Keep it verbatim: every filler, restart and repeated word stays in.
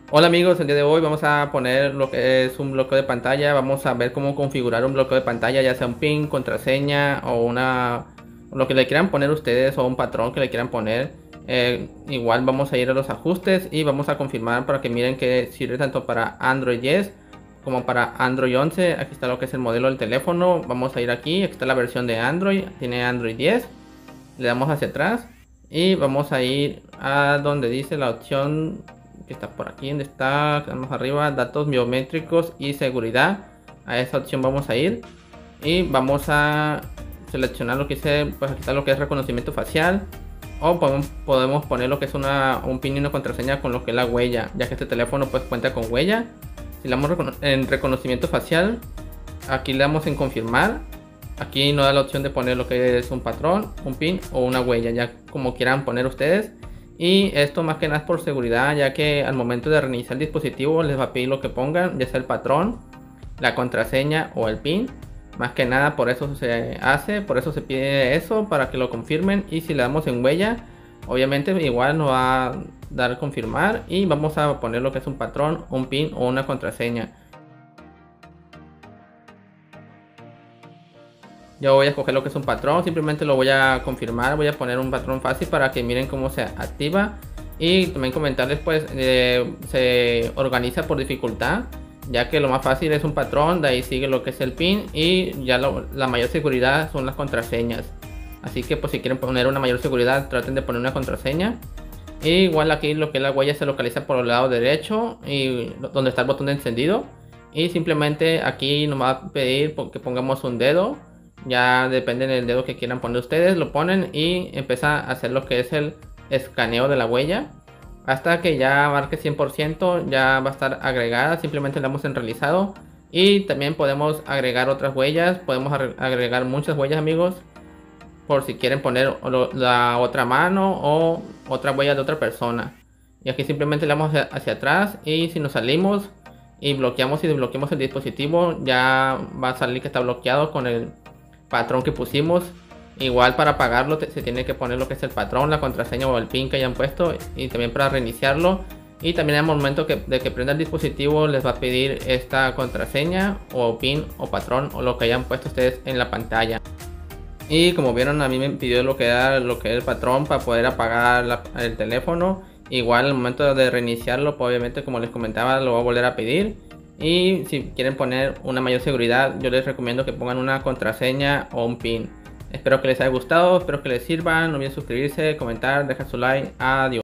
Hola amigos, el día de hoy vamos a poner lo que es un bloqueo de pantalla. Vamos a ver cómo configurar un bloqueo de pantalla, ya sea un PIN, contraseña o una lo que le quieran poner ustedes o un patrón que le quieran poner. Eh, igual vamos a ir a los ajustes y vamos a confirmar para que miren que sirve tanto para Android diez como para Android once. Aquí está lo que es el modelo del teléfono. Vamos a ir aquí, aquí está la versión de Android, tiene Android diez. Le damos hacia atrás y vamos a ir a donde dice la opción que está por aquí, donde está, vamos arriba, datos biométricos y seguridad. A esa opción vamos a ir y vamos a seleccionar lo que dice, pues aquí está lo que es reconocimiento facial, o podemos, podemos poner lo que es una, un pin y una contraseña con lo que es la huella, ya que este teléfono pues cuenta con huella. Si le damos recono en reconocimiento facial, aquí le damos en confirmar. Aquí nos da la opción de poner lo que es un patrón, un pin o una huella, ya como quieran poner ustedes. Y esto más que nada es por seguridad, ya que al momento de reiniciar el dispositivo les va a pedir lo que pongan, ya sea el patrón, la contraseña o el pin. Más que nada por eso se hace, por eso se pide eso, para que lo confirmen. Y si le damos en huella, obviamente igual nos va a dar confirmar y vamos a poner lo que es un patrón, un pin o una contraseña. Yo voy a escoger lo que es un patrón, simplemente lo voy a confirmar, voy a poner un patrón fácil para que miren cómo se activa. Y también comentarles pues eh, se organiza por dificultad, ya que lo más fácil es un patrón, de ahí sigue lo que es el pin y ya lo, la mayor seguridad son las contraseñas. Así que pues si quieren poner una mayor seguridad traten de poner una contraseña. Y igual aquí lo que es la huella se localiza por el lado derecho y donde está el botón de encendido. Y simplemente aquí nos va a pedir que pongamos un dedo. Ya depende del dedo que quieran poner ustedes, lo ponen y empieza a hacer lo que es el escaneo de la huella. Hasta que ya marque cien por ciento ya va a estar agregada, simplemente le damos en realizado. Y también podemos agregar otras huellas, podemos agregar muchas huellas amigos, por si quieren poner la otra mano o otra huella de otra persona. Y aquí simplemente le damos hacia, hacia atrás y si nos salimos y bloqueamos y desbloqueamos el dispositivo, ya va a salir que está bloqueado con el patrón que pusimos. Igual para apagarlo se tiene que poner lo que es el patrón, la contraseña o el pin que hayan puesto, y también para reiniciarlo. Y también al momento que, de que prenda el dispositivo les va a pedir esta contraseña o pin o patrón o lo que hayan puesto ustedes en la pantalla. Y como vieron, a mí me pidió lo que era lo que es el patrón para poder apagar la, el teléfono. Igual al momento de reiniciarlo, pues obviamente como les comentaba, lo voy a volver a pedir. Y si quieren poner una mayor seguridad, yo les recomiendo que pongan una contraseña o un pin. Espero que les haya gustado, espero que les sirva. No olviden suscribirse, comentar, dejar su like. Adiós.